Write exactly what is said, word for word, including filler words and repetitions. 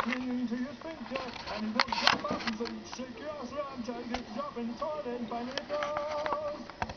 clinging to your sphincter, and it won't drop off, and so you shake your ass around, try to get the drop in the toilet, and finally it goes.